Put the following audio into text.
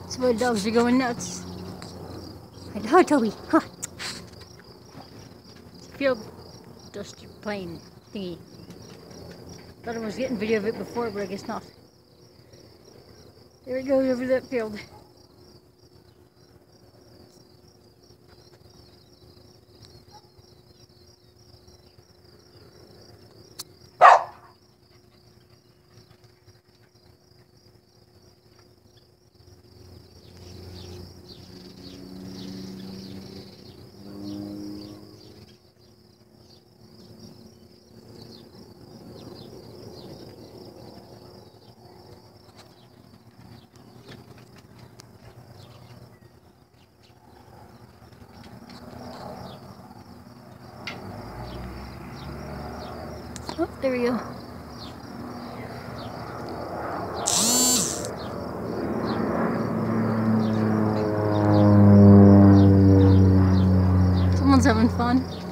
So my dogs are going nuts. Hi, Toby. Huh. It's a field duster plane thingy. Thought I was getting video of it before, but I guess not. There it goes over that field. Oh, there we go. Someone's having fun.